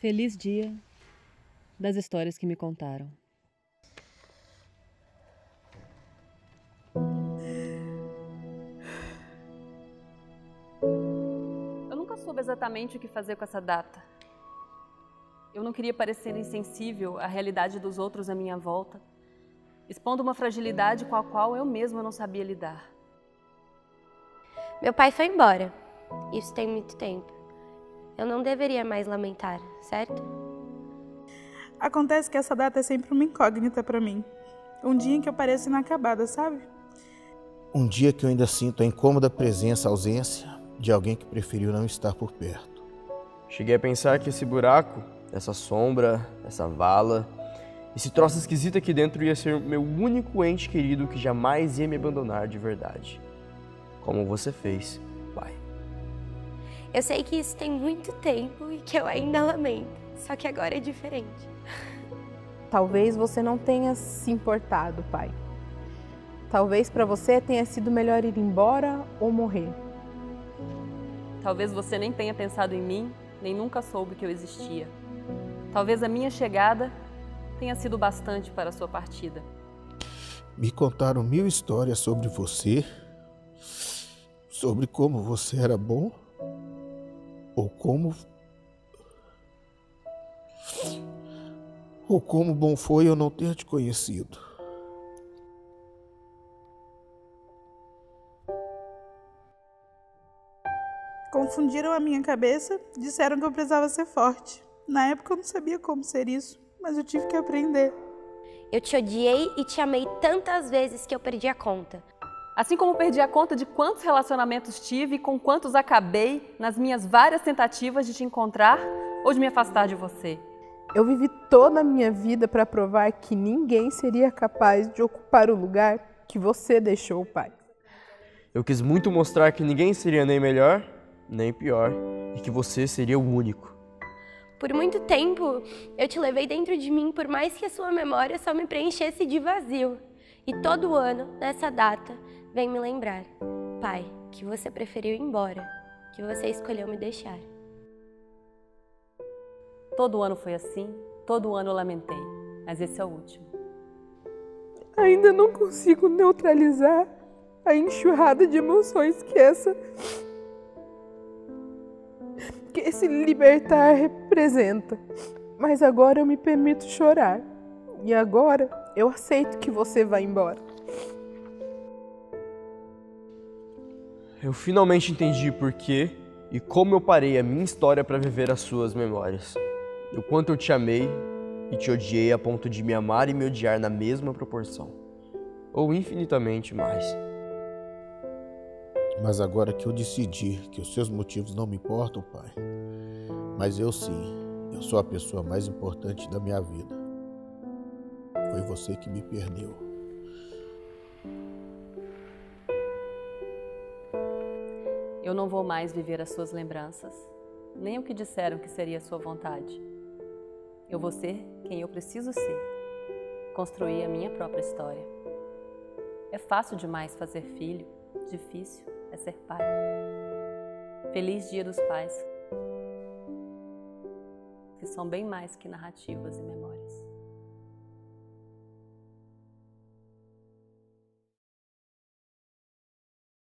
Feliz dia das histórias que me contaram. Eu nunca soube exatamente o que fazer com essa data. Eu não queria parecer insensível à realidade dos outros à minha volta, expondo uma fragilidade com a qual eu mesma não sabia lidar. Meu pai foi embora. Isso tem muito tempo. Eu não deveria mais lamentar, certo? Acontece que essa data é sempre uma incógnita pra mim. Um dia em que eu pareço inacabada, sabe? Um dia que eu ainda sinto a incômoda presença, a ausência de alguém que preferiu não estar por perto. Cheguei a pensar que esse buraco, essa sombra, essa vala, esse troço esquisito aqui dentro ia ser meu único ente querido que jamais ia me abandonar de verdade. Como você fez, pai. Eu sei que isso tem muito tempo e que eu ainda lamento, só que agora é diferente. Talvez você não tenha se importado, pai. Talvez para você tenha sido melhor ir embora ou morrer. Talvez você nem tenha pensado em mim, nem nunca soube que eu existia. Talvez a minha chegada tenha sido bastante para a sua partida. Me contaram 1000 histórias sobre você, sobre como você era bom, ou como bom foi eu não ter te conhecido. Confundiram a minha cabeça, disseram que eu precisava ser forte. Na época eu não sabia como ser isso, mas eu tive que aprender. Eu te odiei e te amei tantas vezes que eu perdi a conta. Assim como perdi a conta de quantos relacionamentos tive e com quantos acabei nas minhas várias tentativas de te encontrar ou de me afastar de você. Eu vivi toda a minha vida para provar que ninguém seria capaz de ocupar o lugar que você deixou, pai. Eu quis muito mostrar que ninguém seria nem melhor, nem pior, e que você seria o único. Por muito tempo, eu te levei dentro de mim, por mais que a sua memória só me preenchesse de vazio. E todo ano, nessa data, vem me lembrar, pai, que você preferiu ir embora, que você escolheu me deixar. Todo ano foi assim, todo ano eu lamentei, mas esse é o último. Ainda não consigo neutralizar a enxurrada de emoções que esse libertar representa. Mas agora eu me permito chorar. E agora eu aceito que você vá embora. Eu finalmente entendi por quê e como eu parei a minha história para viver as suas memórias. E o quanto eu te amei e te odiei a ponto de me amar e me odiar na mesma proporção. Ou infinitamente mais. Mas agora que eu decidi que os seus motivos não me importam, pai, mas eu sim, eu sou a pessoa mais importante da minha vida. Foi você que me perdeu. Eu não vou mais viver as suas lembranças, nem o que disseram que seria a sua vontade. Eu vou ser quem eu preciso ser, construir a minha própria história. É fácil demais fazer filho, difícil é ser pai. Feliz Dia dos Pais, que são bem mais que narrativas e memórias.